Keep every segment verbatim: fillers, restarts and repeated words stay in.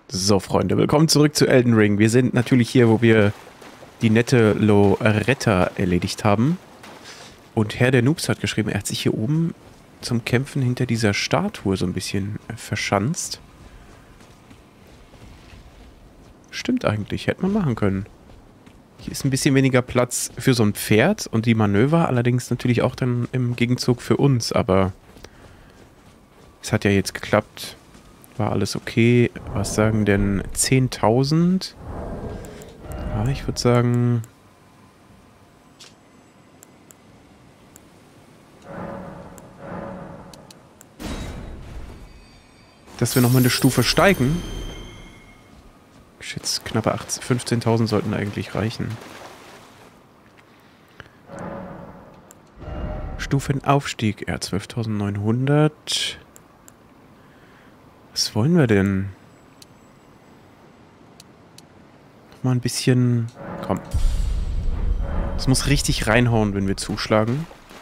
So, Freunde, willkommen zurück zu Elden Ring. Wir sind natürlich hier, wo wir die nette Loretta erledigt haben. Und Herr der Noobs hat geschrieben, er hat sich hier oben zum Kämpfen hinter dieser Statue so ein bisschen verschanzt. Stimmt eigentlich, hätte man machen können. Hier ist ein bisschen weniger Platz für so ein Pferd und die Manöver, allerdings natürlich auch dann im Gegenzug für uns, aber es hat ja jetzt geklappt. War alles okay. Was sagen denn zehntausend? Ja, ich würde sagen... dass wir nochmal eine Stufe steigen. Ich schätze, knappe fünfzehntausend sollten eigentlich reichen. Stufenaufstieg. Ja, zwölftausendneunhundert. Was wollen wir denn? Mal ein bisschen... Komm. Es muss richtig reinhauen, wenn wir zuschlagen.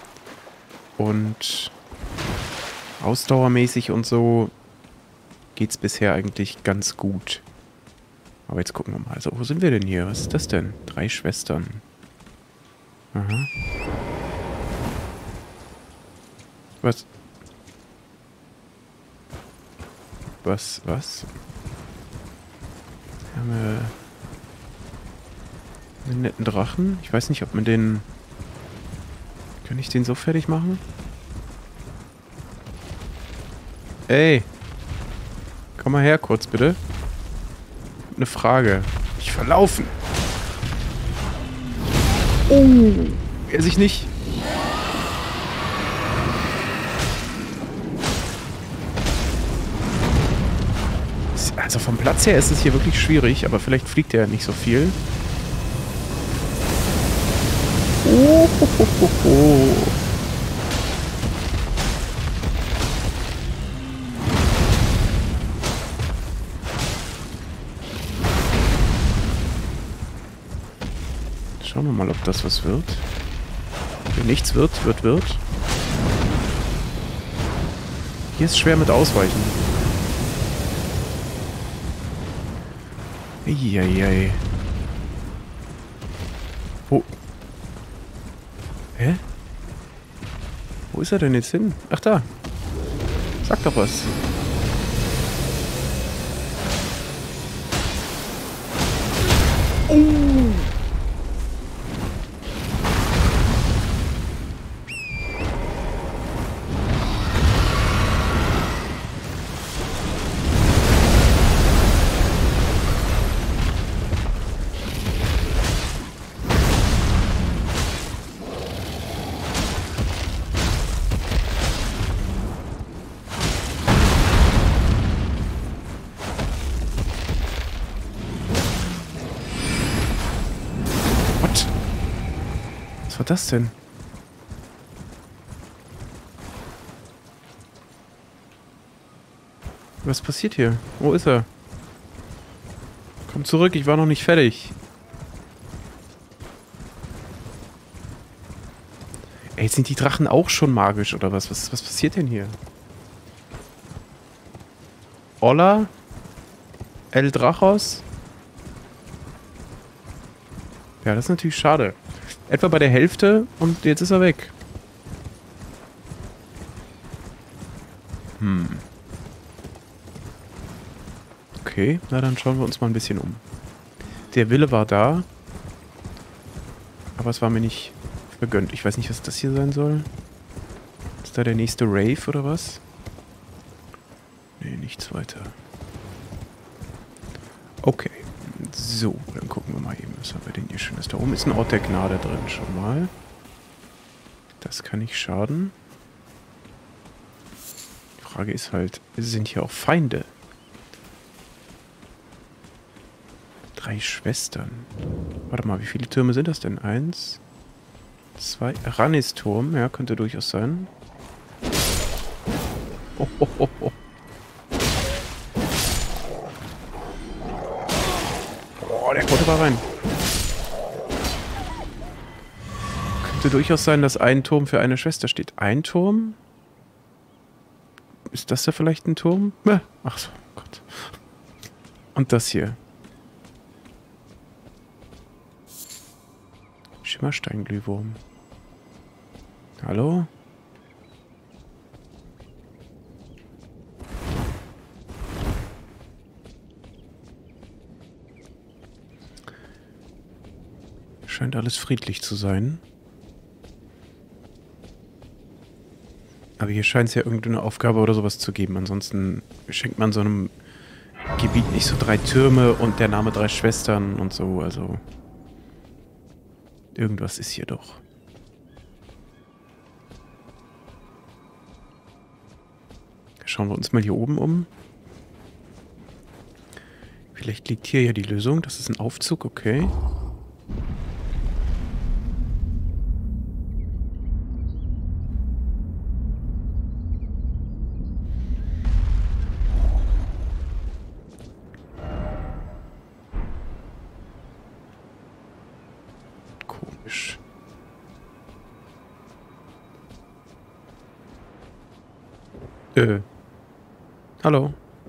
Und ausdauermäßig und so geht's bisher eigentlich ganz gut. Aber jetzt gucken wir mal. Also, wo sind wir denn hier? Was ist das denn? Drei Schwestern. Aha. Was? Was? Was? Haben wir einen netten Drachen? Ich weiß nicht, ob man den... Kann ich den so fertig machen? Ey! Komm mal her kurz, bitte. Eine Frage. Ich verlaufen! Oh! Er sich nicht... Also vom Platz her ist es hier wirklich schwierig, aber vielleicht fliegt er nicht so viel. Oh, ho, ho, ho, ho. Schauen wir mal, ob das was wird. Wenn nichts wird, wird, wird. Hier ist schwer mit Ausweichen. Eieiei. Wo? Hä? Wo ist er denn jetzt hin? Ach, da. Sag doch was. Oh. Was war das denn? Was passiert hier? Wo ist er? Komm zurück, ich war noch nicht fertig. Ey, sind die Drachen auch schon magisch oder was? Was, was passiert denn hier? Olla? El Drachos? Ja, das ist natürlich schade. Etwa bei der Hälfte und jetzt ist er weg. Hm. Okay, na dann schauen wir uns mal ein bisschen um. Der Wille war da. Aber es war mir nicht vergönnt. Ich weiß nicht, was das hier sein soll. Ist da der nächste Rave oder was? Nee, nichts weiter. Okay. So, dann gucken wir mal eben, was haben wir denn hier Schönes. Da oben ist ein Ort der Gnade drin, schon mal. Das kann nicht schaden. Die Frage ist halt, sind hier auch Feinde? Drei Schwestern. Warte mal, wie viele Türme sind das denn? Eins, zwei. Rannis-Turm, ja, könnte durchaus sein. Oh, oh, oh, oh. Oh, der Quote war rein. Könnte durchaus sein, dass ein Turm für eine Schwester steht. Ein Turm? Ist das da vielleicht ein Turm? Ach so, Gott. Und das hier. Schimmersteinglühwurm. Hallo? Scheint alles friedlich zu sein. Aber hier scheint es ja irgendeine Aufgabe oder sowas zu geben. Ansonsten schenkt man so einem Gebiet nicht so drei Türme und der Name drei Schwestern und so. Also irgendwas ist hier doch. Schauen wir uns mal hier oben um. Vielleicht liegt hier ja die Lösung. Das ist ein Aufzug, okay. Komisch. Äh. Hallo.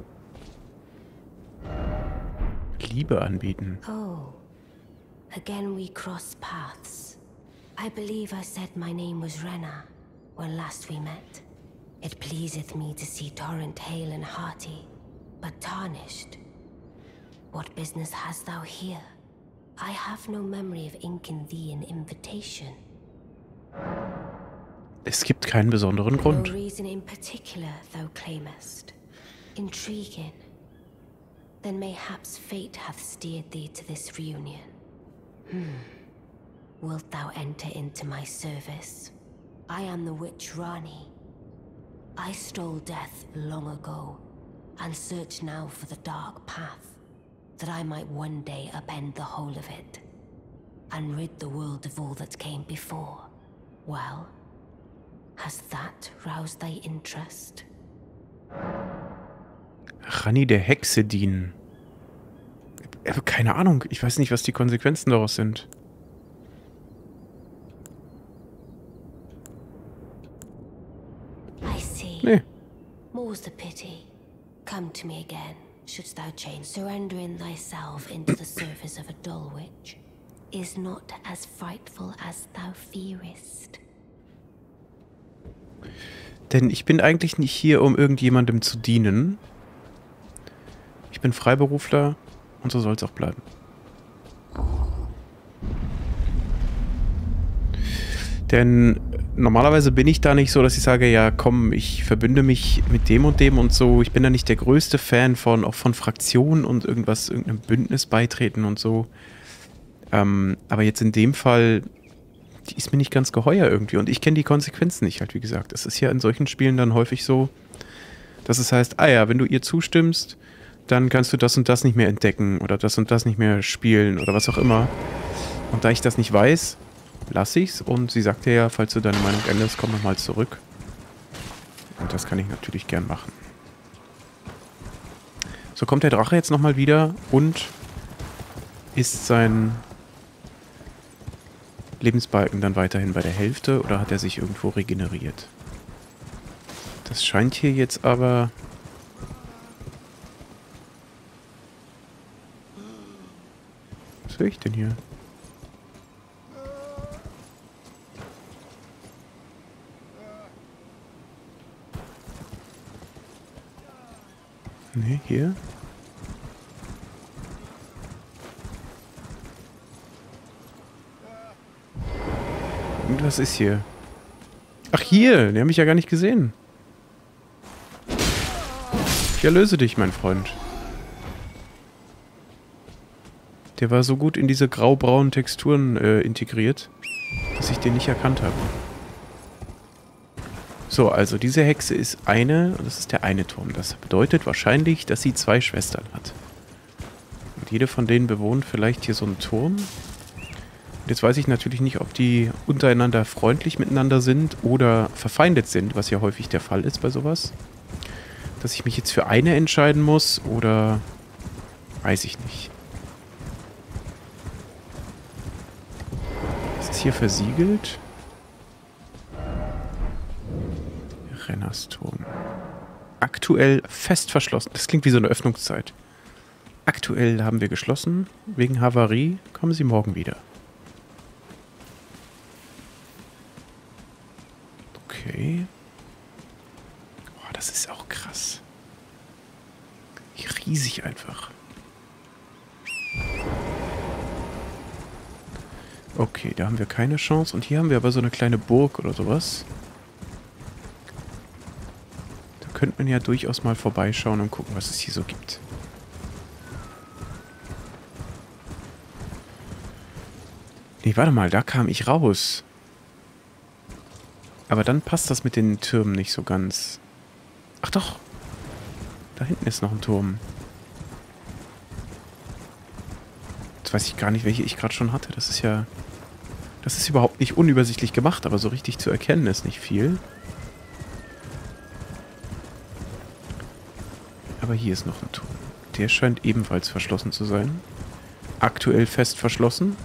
Liebe anbieten. Oh, again we cross paths. I believe I said my name was Rena when last we met. It pleaseth me to see Torrent hale and hearty, but tarnished. What business hast thou here? I have no memory of inking thee an invitation. Es gibt keinen besonderen Grund. No reason in particular thou claimest. Intriguing. Then mayhaps fate hath steered thee to this reunion. Hmm. Wilt thou enter into my service? I am the witch Rani. I stole death long ago, and search now for the dark path, that I might one day upend the whole of it, and rid the world of all that came before. Well, has that roused thy interest? Rani der Hexe dienen. Aber keine Ahnung. Ich weiß nicht, was die Konsequenzen daraus sind. I see. Nee. More's the pity. Come to me again, shouldst thou change. Surrendering thyself into the service of a dull witch is not as frightful as thou fearest. Denn ich bin eigentlich nicht hier, um irgendjemandem zu dienen. Ich bin Freiberufler und so soll es auch bleiben. Denn normalerweise bin ich da nicht so, dass ich sage, ja komm, ich verbünde mich mit dem und dem und so. Ich bin da nicht der größte Fan von, auch von Fraktionen und irgendwas, irgendeinem Bündnis beitreten und so. Ähm, aber jetzt in dem Fall, die ist mir nicht ganz geheuer irgendwie. Und ich kenne die Konsequenzen nicht halt, wie gesagt. Es ist ja in solchen Spielen dann häufig so, dass es heißt, ah ja, wenn du ihr zustimmst, dann kannst du das und das nicht mehr entdecken oder das und das nicht mehr spielen oder was auch immer. Und da ich das nicht weiß, lasse ich's. Und sie sagte ja, falls du deine Meinung änderst, komm nochmal zurück. Und das kann ich natürlich gern machen. So kommt der Drache jetzt nochmal wieder und ist sein Lebensbalken dann weiterhin bei der Hälfte oder hat er sich irgendwo regeneriert? Das scheint hier jetzt aber... Was höre ich denn hier? Ne, hier? Irgendwas ist hier. Ach, hier! Den habe ich ja gar nicht gesehen. Ich erlöse dich, mein Freund. Der war so gut in diese grau-braunen Texturen äh, integriert, dass ich den nicht erkannt habe. So, also diese Hexe ist eine, und das ist der eine Turm. Das bedeutet wahrscheinlich, dass sie zwei Schwestern hat. Und jede von denen bewohnt vielleicht hier so einen Turm. Und jetzt weiß ich natürlich nicht, ob die untereinander freundlich miteinander sind oder verfeindet sind, was ja häufig der Fall ist bei sowas. Dass ich mich jetzt für eine entscheiden muss oder weiß ich nicht. Ist es hier versiegelt? Rennersturm. Aktuell fest verschlossen. Das klingt wie so eine Öffnungszeit. Aktuell haben wir geschlossen. Wegen Havarie kommen Sie morgen wieder. Okay. Oh, das ist auch krass. Riesig einfach. Okay, da haben wir keine Chance. Und hier haben wir aber so eine kleine Burg oder sowas. Da könnte man ja durchaus mal vorbeischauen und gucken, was es hier so gibt. Nee, warte mal, da kam ich raus. Aber dann passt das mit den Türmen nicht so ganz. Ach doch. Da hinten ist noch ein Turm. Jetzt weiß ich gar nicht, welche ich gerade schon hatte. Das ist ja... Das ist überhaupt nicht unübersichtlich gemacht, aber so richtig zu erkennen ist nicht viel. Aber hier ist noch ein Turm. Der scheint ebenfalls verschlossen zu sein. Aktuell fest verschlossen.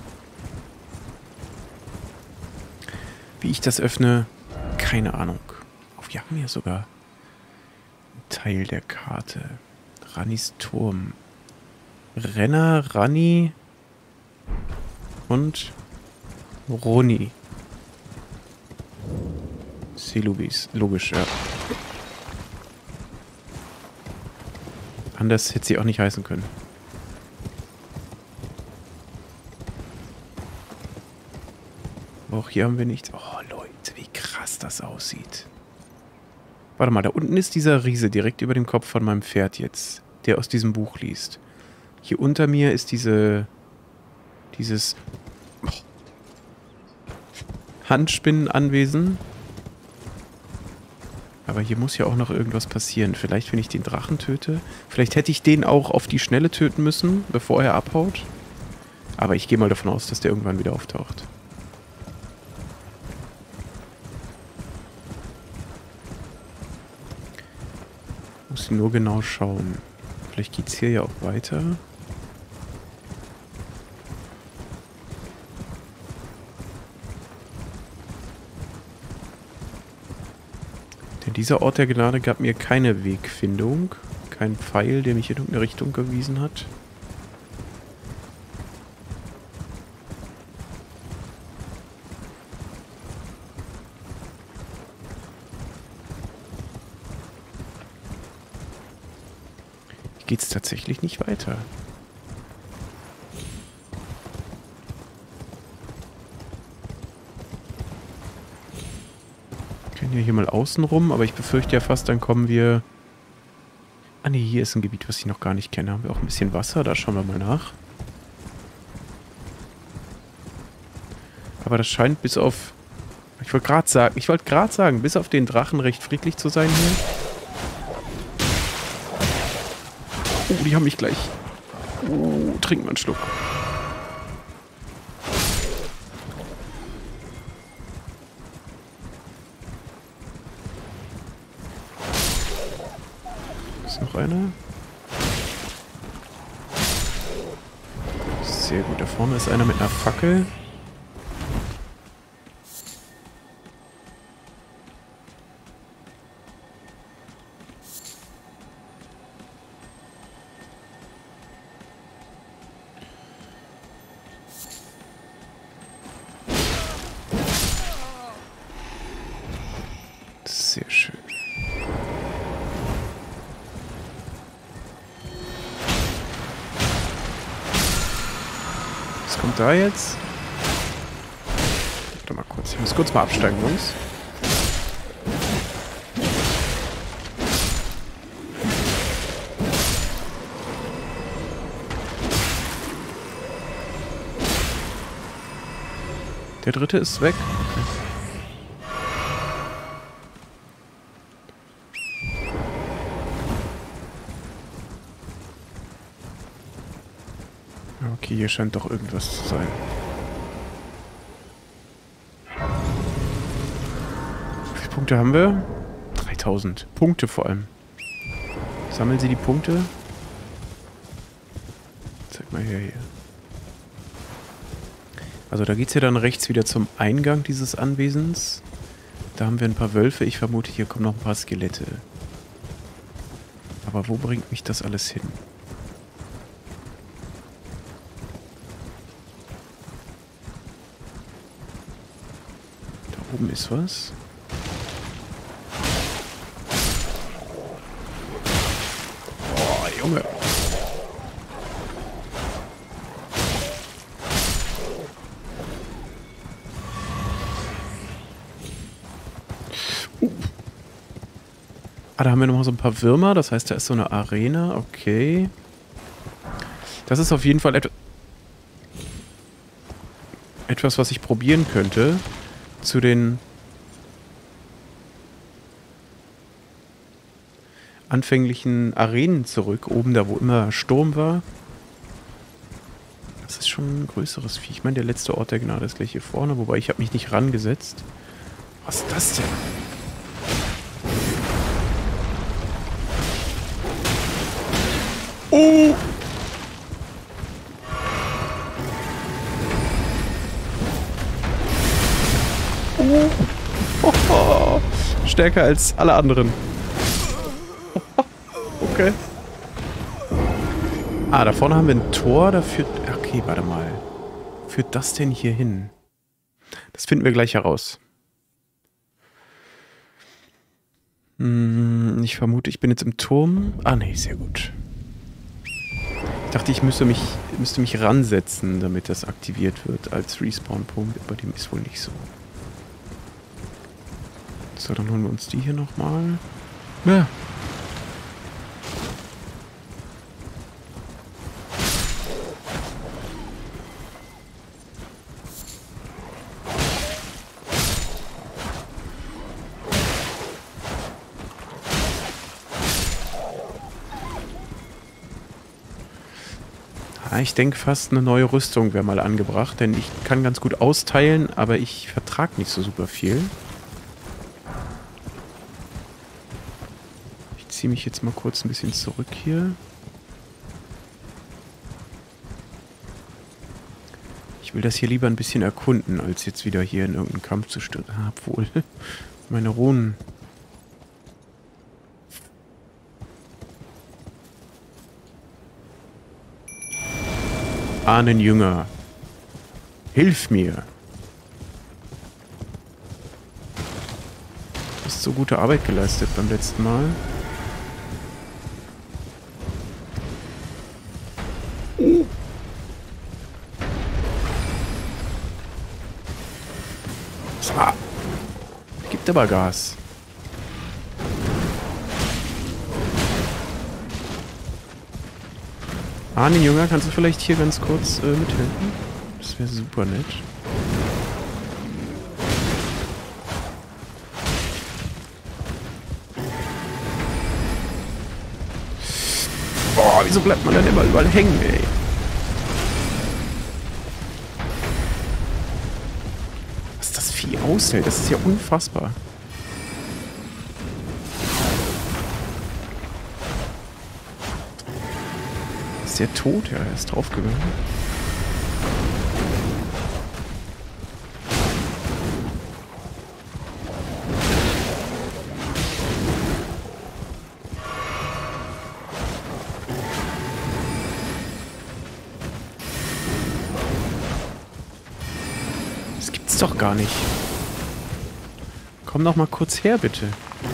Wie ich das öffne, keine Ahnung. Oh, wir haben ja sogar einen Teil der Karte. Rannis Turm. Renner, Ranni und Roni. Selubis, logisch, ja. Anders hätte sie auch nicht heißen können. Auch hier haben wir nichts. Oh, Leute, wie krass das aussieht. Warte mal, da unten ist dieser Riese direkt über dem Kopf von meinem Pferd jetzt, der aus diesem Buch liest. Hier unter mir ist diese... Dieses... Oh, Handspinnenanwesen. Aber hier muss ja auch noch irgendwas passieren. Vielleicht, wenn ich den Drachen töte. Vielleicht hätte ich den auch auf die Schnelle töten müssen, bevor er abhaut. Aber ich gehe mal davon aus, dass der irgendwann wieder auftaucht. Muss nur genau schauen. Vielleicht geht es hier ja auch weiter. Denn dieser Ort der Gnade gab mir keine Wegfindung. Kein Pfeil, der mich in irgendeine Richtung gewiesen hat. Hier geht es tatsächlich nicht weiter. Ja, hier mal außen rum, aber ich befürchte ja fast, dann kommen wir... Ah ne, hier ist ein Gebiet, was ich noch gar nicht kenne. Haben wir auch ein bisschen Wasser? Da schauen wir mal nach. Aber das scheint bis auf... Ich wollte gerade sagen, ich wollte gerade sagen, bis auf den Drachen recht friedlich zu sein hier. Oh, die haben mich gleich. Oh, trink mal einen Schluck. Noch einer. Sehr gut. Da vorne ist einer mit einer Fackel. Sehr schön. Was kommt da jetzt? Warte mal kurz. Ich muss kurz mal absteigen, Jungs. Der dritte ist weg. Okay. Okay, hier scheint doch irgendwas zu sein. Wie viele Punkte haben wir? dreitausend. Punkte vor allem. Sammeln Sie die Punkte. Zeig mal her hier. Also da geht es ja dann rechts wieder zum Eingang dieses Anwesens. Da haben wir ein paar Wölfe. Ich vermute, hier kommen noch ein paar Skelette. Aber wo bringt mich das alles hin? oben ist was. Boah, Junge. Uh. Ah, da haben wir noch mal so ein paar Würmer. Das heißt, da ist so eine Arena. Okay. Das ist auf jeden Fall etwas... Etwas, was ich probieren könnte, zu den anfänglichen Arenen zurück, oben da, wo immer Sturm war. Das ist schon ein größeres Vieh. Ich meine, der letzte Ort der Gnade ist gleich hier vorne, wobei ich habe mich nicht rangesetzt. Was ist das denn? Oh! Oh. Oh. Stärker als alle anderen. Okay. Ah, da vorne haben wir ein Tor, da führt... Okay, warte mal. Wo führt das denn hier hin? Das finden wir gleich heraus. Hm, ich vermute, ich bin jetzt im Turm. Ah, nee, sehr gut. Ich dachte, ich müsste mich, müsste mich ransetzen, damit das aktiviert wird als Respawn-Punkt, aber dem ist wohl nicht so. So, dann holen wir uns die hier nochmal. Ja. Ich denke fast, eine neue Rüstung wäre mal angebracht, denn ich kann ganz gut austeilen, aber ich vertrage nicht so super viel. Ich ziehe mich jetzt mal kurz ein bisschen zurück hier. Ich will das hier lieber ein bisschen erkunden, als jetzt wieder hier in irgendeinen Kampf zu stürzen. Ah, obwohl, meine Runen... Ahnenjünger, hilf mir. Du hast so gute Arbeit geleistet beim letzten Mal. Oh. Ah. Gibt aber Gas. Ahnenjünger, kannst du vielleicht hier ganz kurz äh, mithelfen? Das wäre super nett. Boah, wieso bleibt man dann immer überall hängen, ey? Was das Vieh aushält, das ist ja unfassbar. Ist der tot? Ja, er ist draufgegangen. Das gibt's doch gar nicht. Komm doch mal kurz her, bitte.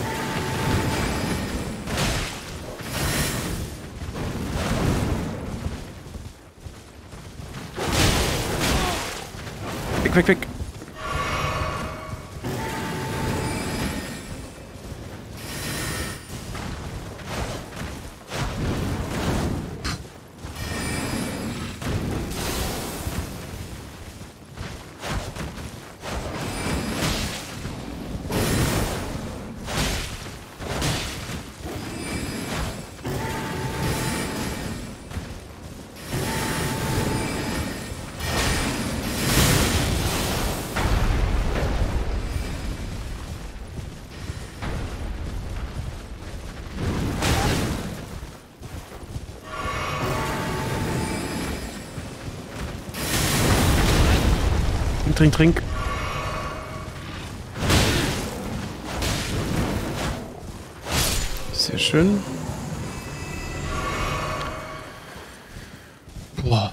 Weg, weg. Trink, trink. Sehr schön. Boah.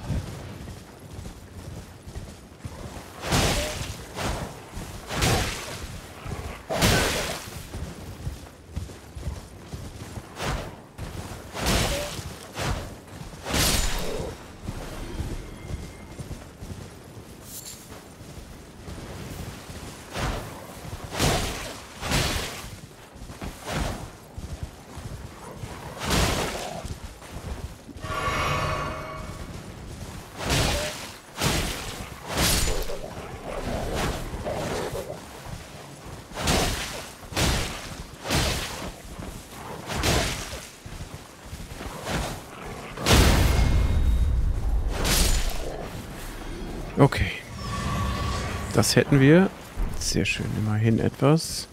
Okay. Das hätten wir. Sehr schön, immerhin etwas.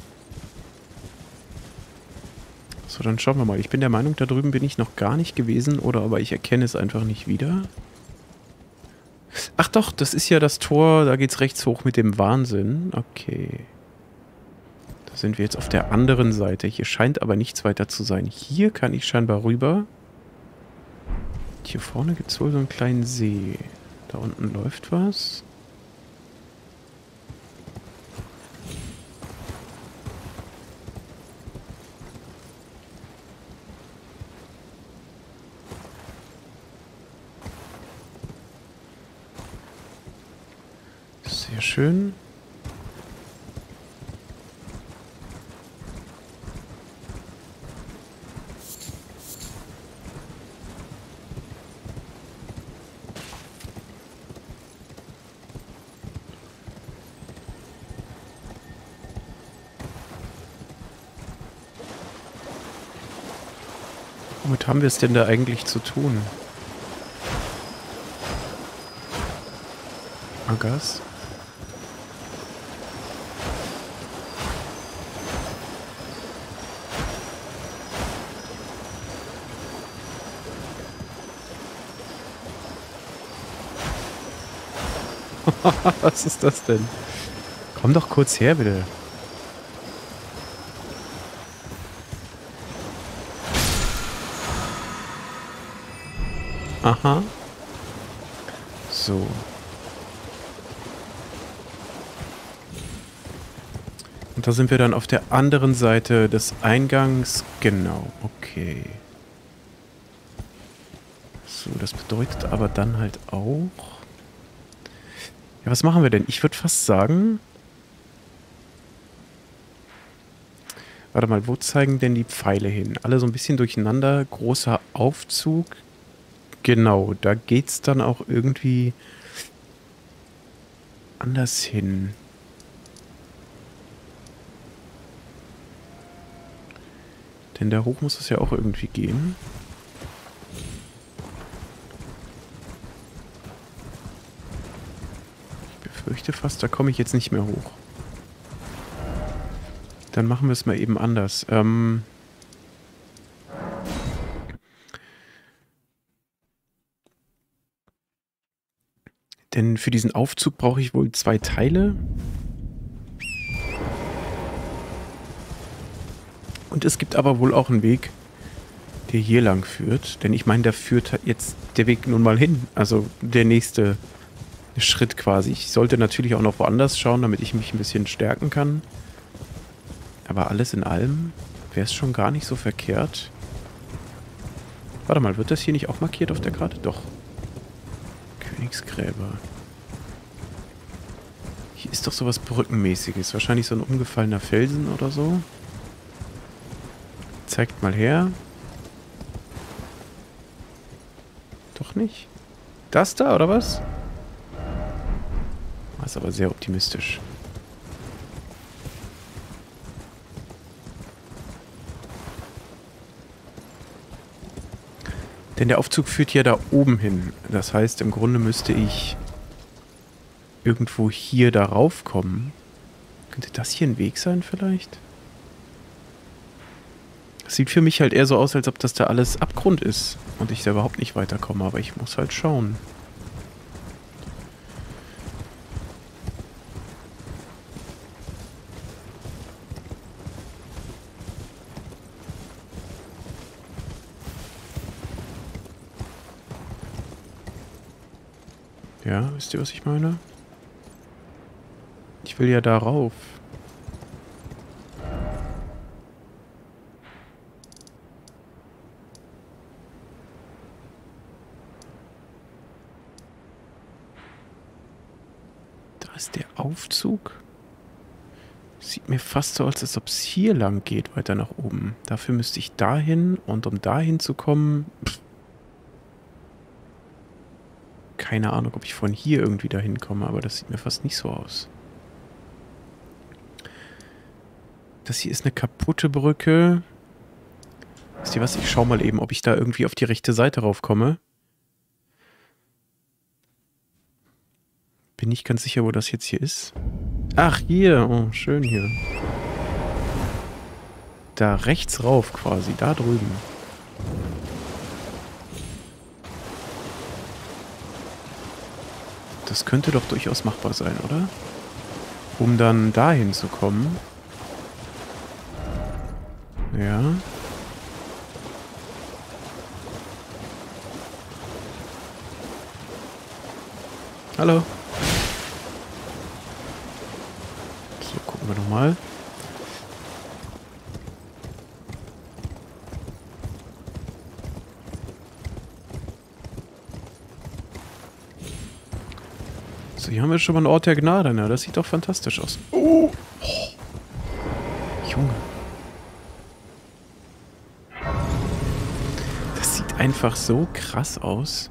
So, dann schauen wir mal. Ich bin der Meinung, da drüben bin ich noch gar nicht gewesen, oder aber ich erkenne es einfach nicht wieder. Ach doch, das ist ja das Tor, da geht's rechts hoch mit dem Wahnsinn. Okay. Da sind wir jetzt auf der anderen Seite. Hier scheint aber nichts weiter zu sein. Hier kann ich scheinbar rüber. Hier vorne gibt es wohl so einen kleinen See. Da unten läuft was. Sehr schön. Womit haben wir es denn da eigentlich zu tun? Agas? Was ist das denn? Komm doch kurz her, bitte. Aha. So. Und da sind wir dann auf der anderen Seite des Eingangs. Genau, okay. So, das bedeutet aber dann halt auch... Ja, was machen wir denn? Ich würde fast sagen... Warte mal, wo zeigen denn die Pfeile hin? Alle so ein bisschen durcheinander. Großer Aufzug. Genau, da geht's dann auch irgendwie anders hin. Denn da hoch muss es ja auch irgendwie gehen. Ich befürchte fast, da komme ich jetzt nicht mehr hoch. Dann machen wir es mal eben anders. Ähm... Denn für diesen Aufzug brauche ich wohl zwei Teile. Und es gibt aber wohl auch einen Weg, der hier lang führt. Denn ich meine, da führt jetzt der Weg nun mal hin. Also der nächste Schritt quasi. Ich sollte natürlich auch noch woanders schauen, damit ich mich ein bisschen stärken kann. Aber alles in allem wäre es schon gar nicht so verkehrt. Warte mal, wird das hier nicht auch markiert auf der Karte? Doch. Königsgräber. Hier ist doch sowas Brückenmäßiges. Wahrscheinlich so ein umgefallener Felsen oder so. Zeigt mal her. Doch nicht? Das da, oder was? Das ist aber sehr optimistisch. Denn der Aufzug führt ja da oben hin. Das heißt, im Grunde müsste ich irgendwo hier darauf kommen. Könnte das hier ein Weg sein vielleicht? Das sieht für mich halt eher so aus, als ob das da alles Abgrund ist und ich da überhaupt nicht weiterkomme. Aber ich muss halt schauen. Ja, wisst ihr, was ich meine? Ich will ja darauf. Da ist der Aufzug. Sieht mir fast so aus, als ob es hier lang geht, weiter nach oben. Dafür müsste ich dahin und um dahin zu kommen... Pff. Keine Ahnung, ob ich von hier irgendwie dahin komme, aber das sieht mir fast nicht so aus. Das hier ist eine kaputte Brücke. Wisst ihr was? Ich schau mal eben, ob ich da irgendwie auf die rechte Seite raufkomme. Bin nicht ganz sicher, wo das jetzt hier ist. Ach, hier. Oh, schön hier. Da rechts rauf quasi. Da drüben. Das könnte doch durchaus machbar sein, oder? Um dann dahin zu kommen. Ja. Hallo. So, gucken wir nochmal. So, hier haben wir schon mal einen Ort der Gnade, ne? Das sieht doch fantastisch aus. Oh. Oh. Junge. Das sieht einfach so krass aus.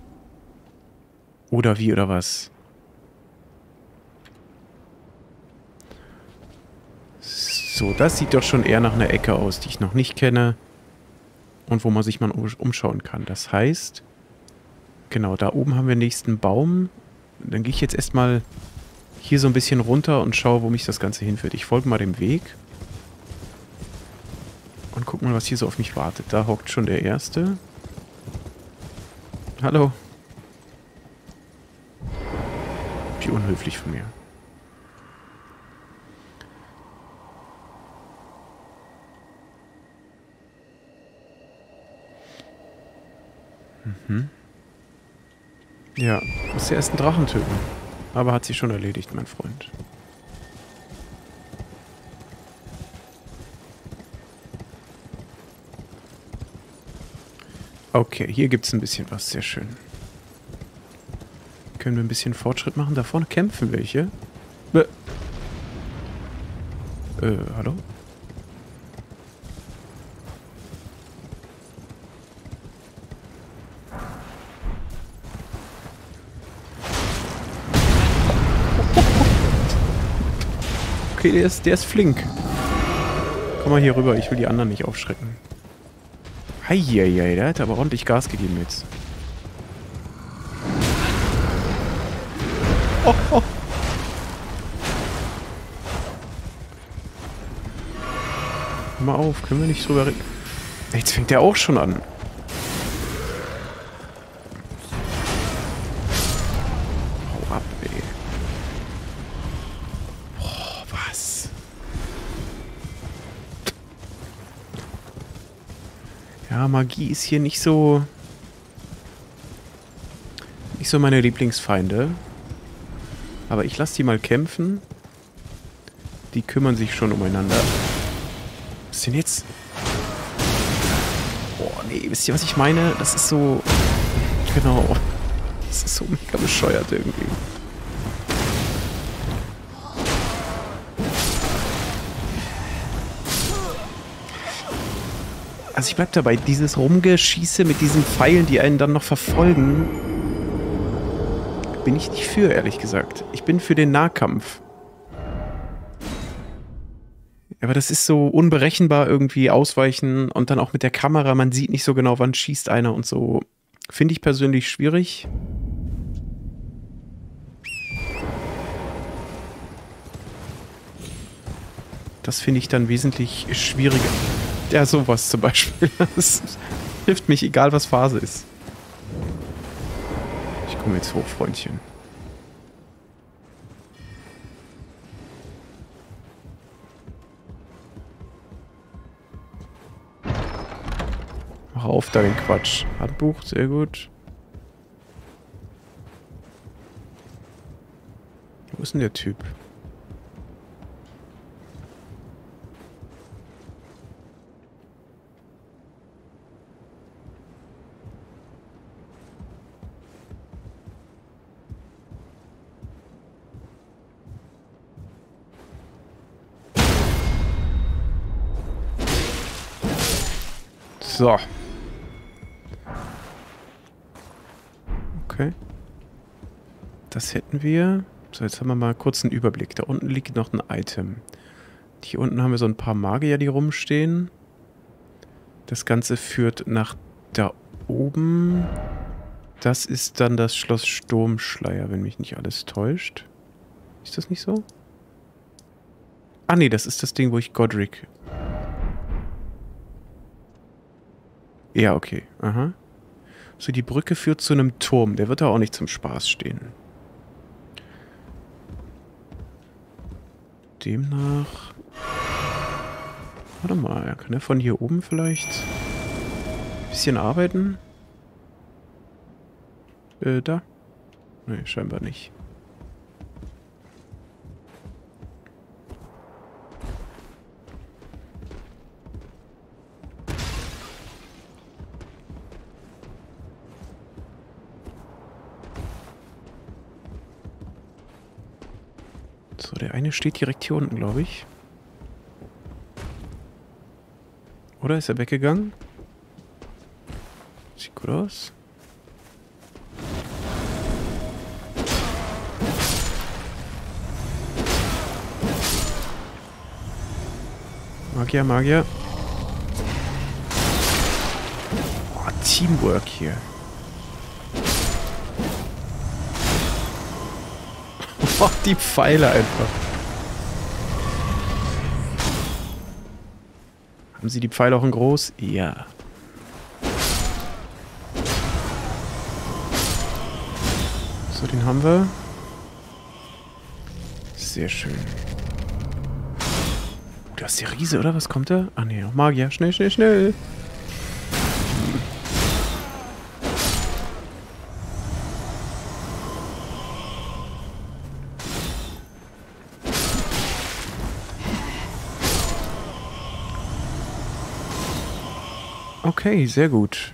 Oder wie, oder was? So, das sieht doch schon eher nach einer Ecke aus, die ich noch nicht kenne. Und wo man sich mal umschauen kann. Das heißt, genau, da oben haben wir den nächsten Baum. Dann gehe ich jetzt erstmal hier so ein bisschen runter und schaue, wo mich das Ganze hinführt. Ich folge mal dem Weg. Und guck mal, was hier so auf mich wartet. Da hockt schon der Erste. Hallo. Wie unhöflich von mir. Mhm. Ja, muss ja erst einen Drachen töten. Aber hat sich schon erledigt, mein Freund. Okay, hier gibt es ein bisschen was. Sehr schön. Können wir ein bisschen Fortschritt machen? Da vorne kämpfen welche. Bäh. Äh, hallo? Okay, der ist, der ist flink. Komm mal hier rüber, ich will die anderen nicht aufschrecken. Heieiei, der hat aber ordentlich Gas gegeben jetzt. Oh, oh. Hör mal auf, können wir nicht drüber reden? Jetzt fängt der auch schon an. Hau ab, ey. Boah, was? Ja, Magie ist hier nicht so... Nicht so meine Lieblingsfeinde. Aber ich lasse die mal kämpfen. Die kümmern sich schon umeinander. Was ist denn jetzt? Boah, nee, wisst ihr, was ich meine? Das ist so... Genau. Das ist so mega bescheuert irgendwie. Also ich bleib dabei, dieses Rumgeschieße mit diesen Pfeilen, die einen dann noch verfolgen... Bin ich nicht für, ehrlich gesagt. Ich bin für den Nahkampf. Aber das ist so unberechenbar irgendwie ausweichen und dann auch mit der Kamera, man sieht nicht so genau, wann schießt einer und so. Finde ich persönlich schwierig. Das finde ich dann wesentlich schwieriger. Ja, sowas zum Beispiel. Das hilft mich, egal was Phase ist. Ich komme jetzt hoch, Freundchen. Mach auf deinen Quatsch. Handbuch, sehr gut. Wo ist denn der Typ? So. Okay. Das hätten wir. So, jetzt haben wir mal kurz einen Überblick. Da unten liegt noch ein Item. Hier unten haben wir so ein paar Magier, die rumstehen. Das Ganze führt nach da oben. Das ist dann das Schloss Sturmschleier, wenn mich nicht alles täuscht. Ist das nicht so? Ah nee, das ist das Ding, wo ich Godric... Ja, okay. Aha. So, die Brücke führt zu einem Turm. Der wird da auch nicht zum Spaß stehen. Demnach... Warte mal, kann er von hier oben vielleicht ein bisschen arbeiten? Äh, da? Nee, scheinbar nicht. So, der eine steht direkt hier unten, glaube ich. Oder ist er weggegangen? Sieht gut aus. Magier, Magier. Oh, Teamwork hier. Oh, die Pfeile einfach. Haben Sie die Pfeile auch in groß? Ja. So, den haben wir. Sehr schön. Oh, da ist der Riese, oder? Was kommt da? Ah, nee, noch Magier. Schnell, schnell, schnell. Okay, sehr gut.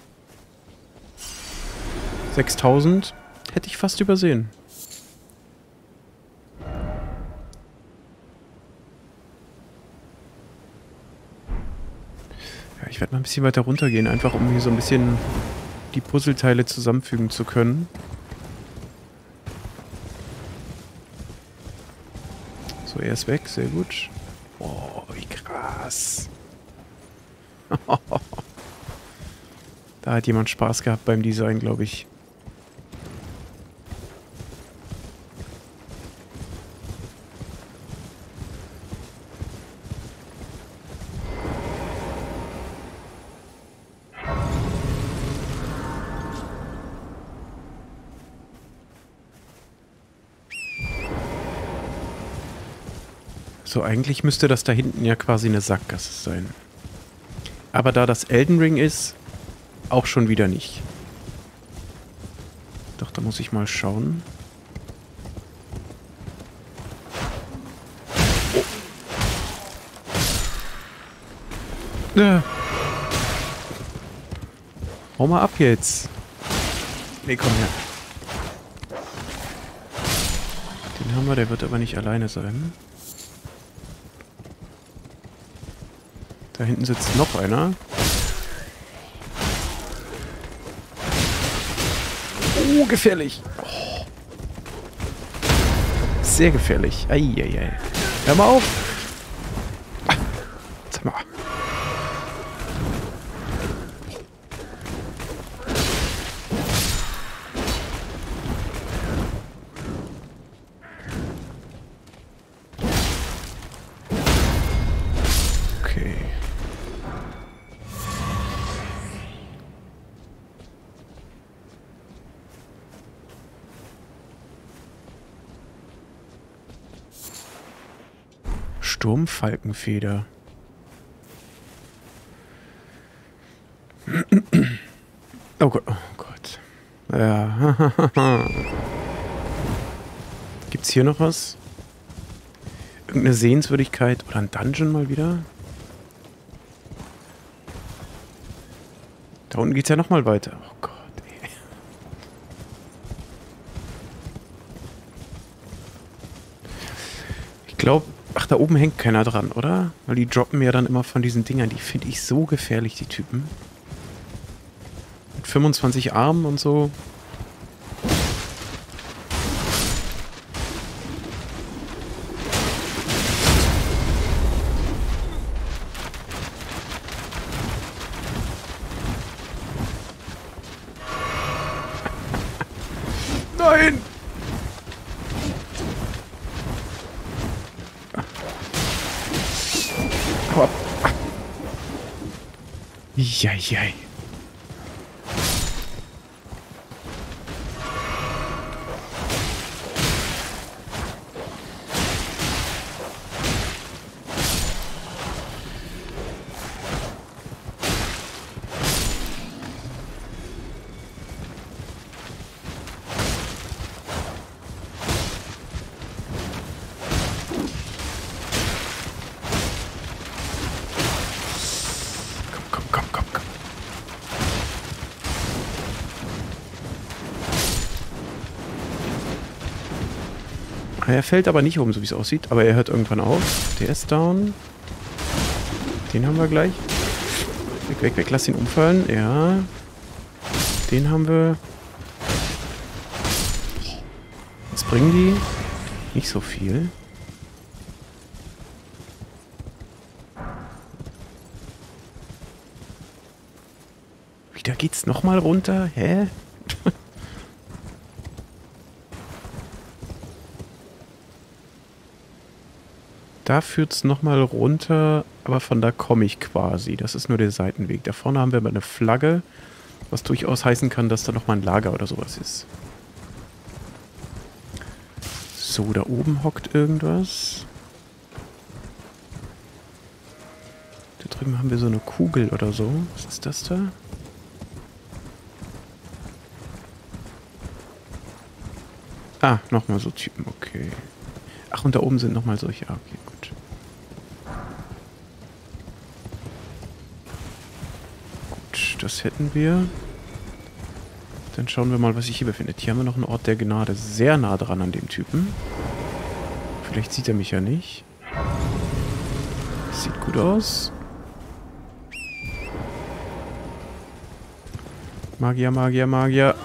sechstausend hätte ich fast übersehen. Ja, ich werde mal ein bisschen weiter runtergehen, einfach um hier so ein bisschen die Puzzleteile zusammenfügen zu können. So, er ist weg, sehr gut. Oh, wie krass. Da hat jemand Spaß gehabt beim Design, glaube ich. So, eigentlich müsste das da hinten ja quasi eine Sackgasse sein. Aber da das Elden Ring ist, auch schon wieder nicht. Doch, da muss ich mal schauen. Oh. Äh. Hau mal ab jetzt. Nee, komm her. Den haben wir, der wird aber nicht alleine sein. Da hinten sitzt noch einer. Oh, gefährlich. Oh. Sehr gefährlich. Eieiei. Hör mal auf. Ah. Sag mal. Okay. Sturmfalkenfeder. Oh Gott. Oh Gott. Ja. Gibt's hier noch was? Irgendeine Sehenswürdigkeit oder ein Dungeon mal wieder? Da unten geht's ja nochmal weiter. Oh Gott, ey. Ich glaube, ach, da oben hängt keiner dran, oder? Weil die droppen ja dann immer von diesen Dingern. Die finde ich so gefährlich, die Typen. Mit fünfundzwanzig Armen und so. Nein! Hau ab. Jei. Er fällt aber nicht um, so wie es aussieht. Aber er hört irgendwann auf. Der ist down. Den haben wir gleich. Weg, weg, weg. Lass ihn umfallen. Ja. Den haben wir. Was bringen die? Nicht so viel. Wieder geht's nochmal runter? Hä? Da führt es nochmal runter, aber von da komme ich quasi. Das ist nur der Seitenweg. Da vorne haben wir aber eine Flagge, was durchaus heißen kann, dass da nochmal ein Lager oder sowas ist. So, da oben hockt irgendwas. Da drüben haben wir so eine Kugel oder so. Was ist das da? Ah, nochmal so Typen, okay. Ach, und da oben sind nochmal solche. Ah, okay, gut. Gut, das hätten wir. Dann schauen wir mal, was sich hier befindet. Hier haben wir noch einen Ort der Gnade. Sehr nah dran an dem Typen. Vielleicht sieht er mich ja nicht. Sieht gut aus. Magier, Magier, Magier.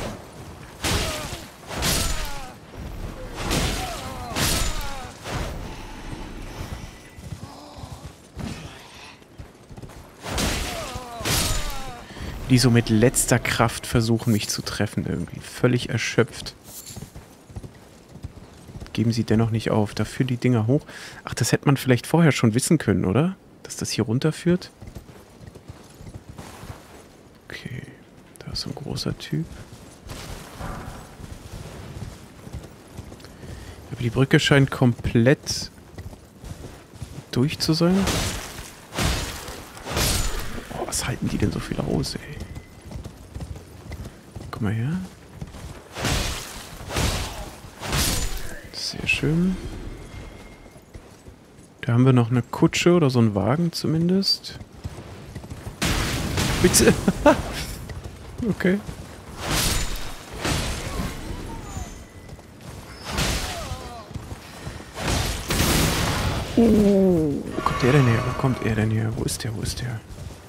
Die so mit letzter Kraft versuchen, mich zu treffen irgendwie. Völlig erschöpft. Geben sie dennoch nicht auf. Da führen die Dinger hoch. Ach, das hätte man vielleicht vorher schon wissen können, oder? Dass das hier runterführt. Okay. Da ist so ein großer Typ. Aber die Brücke scheint komplett durch zu sein. Was halten die denn so viel aus, ey? Komm mal her. Sehr schön. Da haben wir noch eine Kutsche oder so einen Wagen zumindest. Bitte. Okay. Oh, wo kommt der denn her? Wo kommt er denn her? Wo ist der? Wo ist der?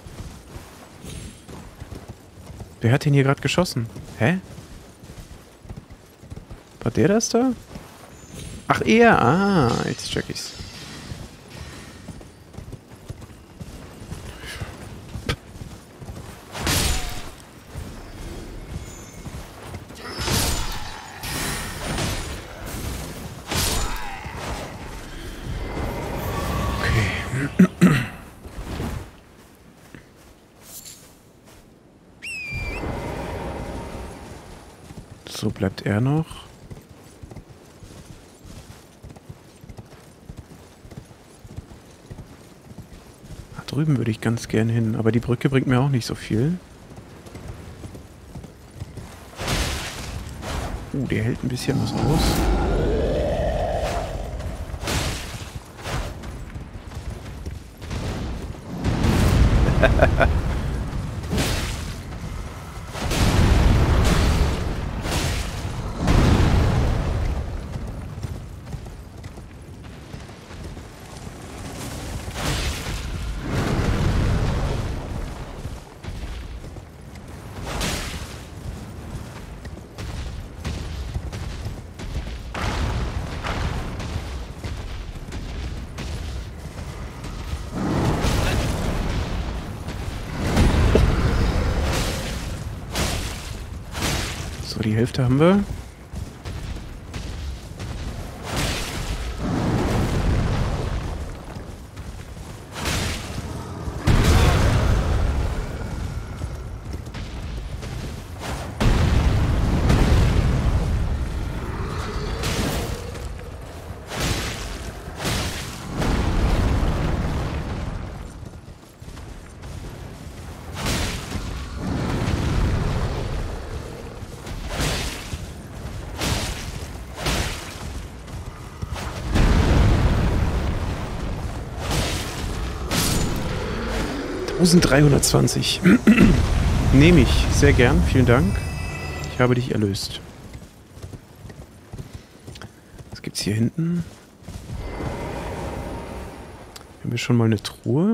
Wer hat den hier gerade geschossen? Hä? War der das da? Ach, er. Ah, jetzt check ich's. So bleibt er noch. Da drüben würde ich ganz gern hin, aber die Brücke bringt mir auch nicht so viel. Uh, der hält ein bisschen was aus. So, die Hälfte haben wir. eintausenddreihundertzwanzig. Nehme ich. Sehr gern. Vielen Dank. Ich habe dich erlöst. Was gibt's hier hinten? Haben wir schon mal eine Truhe?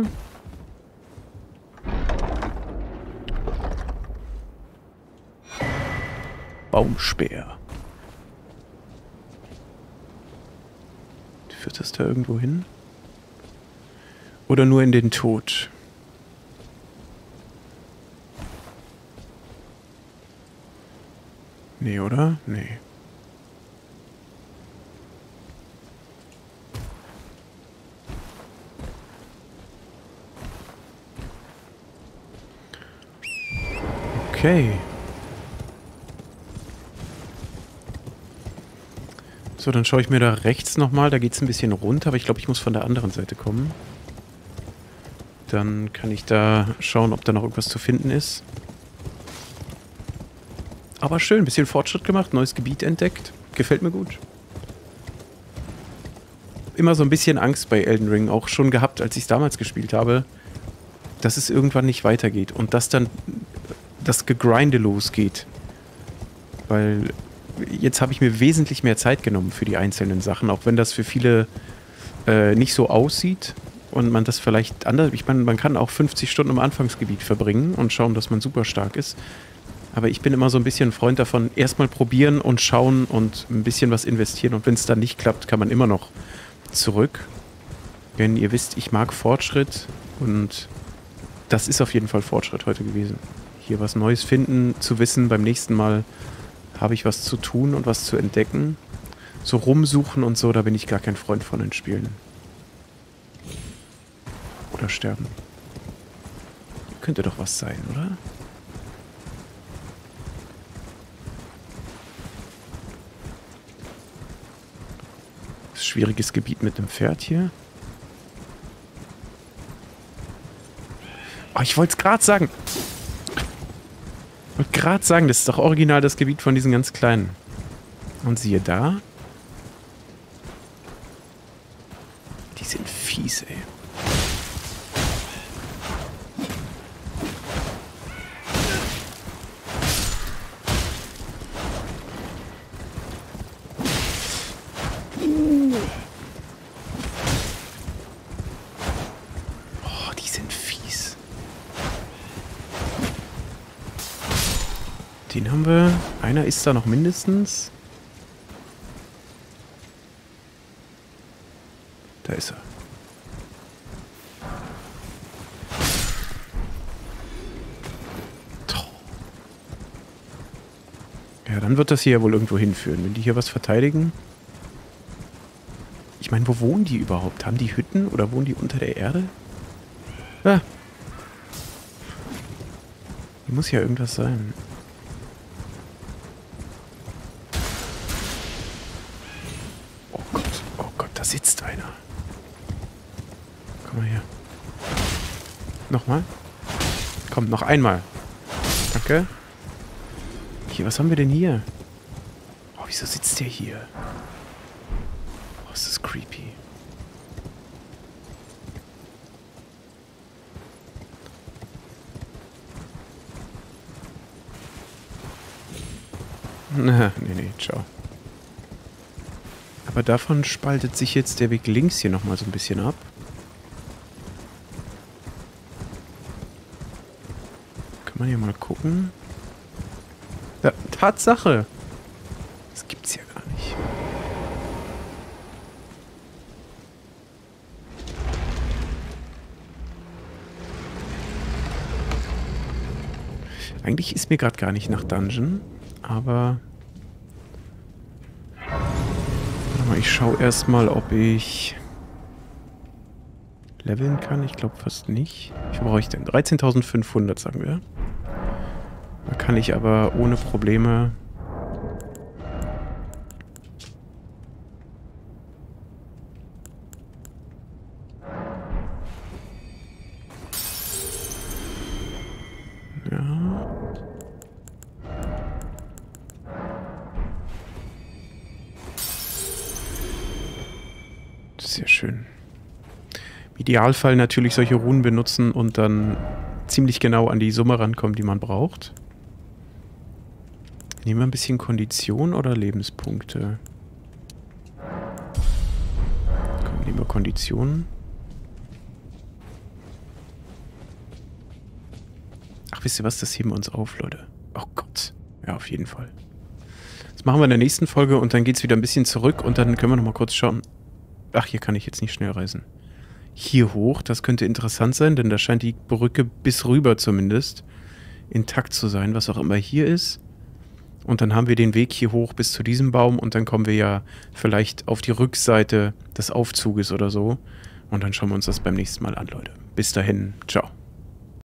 Baumspeer. Führt das da irgendwo hin? Oder nur in den Tod? Nee, oder? Nee. Okay. So, dann schaue ich mir da rechts nochmal. Da geht es ein bisschen runter, aber ich glaube, ich muss von der anderen Seite kommen. Dann kann ich da schauen, ob da noch irgendwas zu finden ist. Aber schön, ein bisschen Fortschritt gemacht, neues Gebiet entdeckt. Gefällt mir gut. Immer so ein bisschen Angst bei Elden Ring, auch schon gehabt, als ich es damals gespielt habe, dass es irgendwann nicht weitergeht und dass dann das Gegrinde losgeht. Weil jetzt habe ich mir wesentlich mehr Zeit genommen für die einzelnen Sachen, auch wenn das für viele äh, nicht so aussieht und man das vielleicht anders... Ich meine, man kann auch fünfzig Stunden im Anfangsgebiet verbringen und schauen, dass man super stark ist. Aber ich bin immer so ein bisschen ein Freund davon, erstmal probieren und schauen und ein bisschen was investieren. Und wenn es dann nicht klappt, kann man immer noch zurück. Denn ihr wisst, ich mag Fortschritt und das ist auf jeden Fall Fortschritt heute gewesen. Hier was Neues finden, zu wissen, beim nächsten Mal habe ich was zu tun und was zu entdecken. So rumsuchen und so, da bin ich gar kein Freund von in Spielen. Oder sterben. Könnte doch was sein, oder? Schwieriges Gebiet mit dem Pferd hier. Oh, ich wollte es gerade sagen. Ich wollte gerade sagen, das ist doch original das Gebiet von diesen ganz Kleinen. Und siehe da. Die sind fies, ey. Den haben wir. Einer ist da noch mindestens. Da ist er. Ja, dann wird das hier ja wohl irgendwo hinführen. Wenn die hier was verteidigen. Ich meine, wo wohnen die überhaupt? Haben die Hütten oder wohnen die unter der Erde? Ah. Hier muss ja irgendwas sein. Sitzt einer. Komm mal her. Nochmal. Komm, noch einmal. Danke. Hier, was haben wir denn hier? Oh, wieso sitzt der hier? Oh, ist das creepy. Na, nee, nee, ciao. Aber davon spaltet sich jetzt der Weg links hier nochmal so ein bisschen ab. Kann man hier mal gucken. Ja, Tatsache. Das gibt's ja gar nicht. Eigentlich ist mir gerade gar nicht nach Dungeon, aber... Ich schaue erstmal, ob ich leveln kann. Ich glaube fast nicht. Wie viel brauche ich denn? dreizehntausendfünfhundert, sagen wir. Da kann ich aber ohne Probleme... Ja... Sehr schön. Im Idealfall natürlich solche Runen benutzen und dann ziemlich genau an die Summe rankommen, die man braucht. Nehmen wir ein bisschen Kondition oder Lebenspunkte? Komm, nehmen wir Kondition. Ach, wisst ihr was? Das heben wir uns auf, Leute. Oh Gott. Ja, auf jeden Fall. Das machen wir in der nächsten Folge und dann geht es wieder ein bisschen zurück und dann können wir nochmal kurz schauen. Ach, hier kann ich jetzt nicht schnell reisen. Hier hoch, das könnte interessant sein, denn da scheint die Brücke bis rüber zumindest intakt zu sein, was auch immer hier ist. Und dann haben wir den Weg hier hoch bis zu diesem Baum und dann kommen wir ja vielleicht auf die Rückseite des Aufzuges oder so. Und dann schauen wir uns das beim nächsten Mal an, Leute. Bis dahin, ciao.